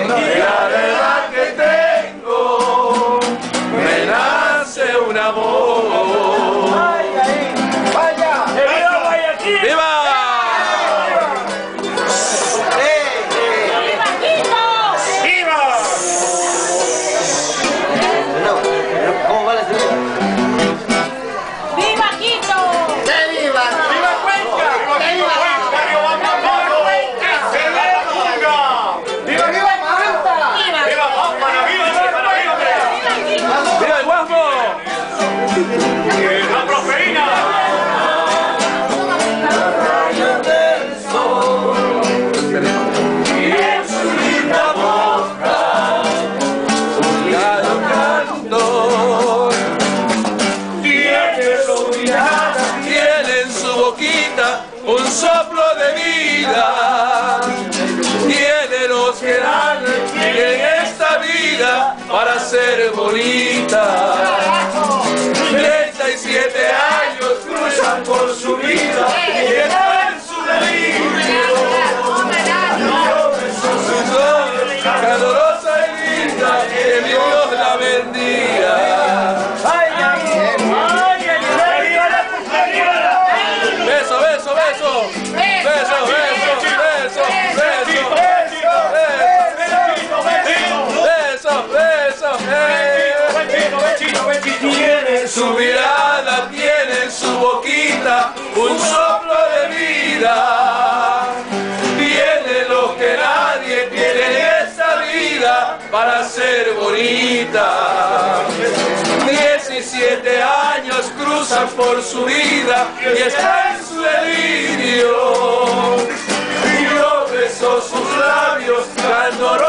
de la verdad que tengo, me nace un amor. ¡Vaya! ¡Viva Guayaquil! ¡Viva! ¿Cómo va la señora? ¡Viva Quito! ¡Que viva! ¡Viva Cuenca! ¡Viva Cuenca! ¡Viva ¡Viva Manta! ¡Viva! ¡Viva Pámpana! ¡Viva! ¡Viva el Guasmo! ¡La Prosperina! Y en su linda boca un gallo cantor. Tiene su mirada, tiene en su boquita un soplo de vida. Tiene los que dan en esta vida para ser bonita. 37 años cruzan por su vida y está en su delirio. Calorosa y linda, que Dios la bendiga. ¡Ay, ay, ay! Beso, beso, beso. Beso, beso, beso, beso. Beso, beso. Tiene en su mirada, tiene en su boquita un soplo de vida. Tiene lo que nadie tiene en esta vida para ser bonita. 17 años cruzan por su vida y está en su delirio. Y yo beso sus labios candorosos.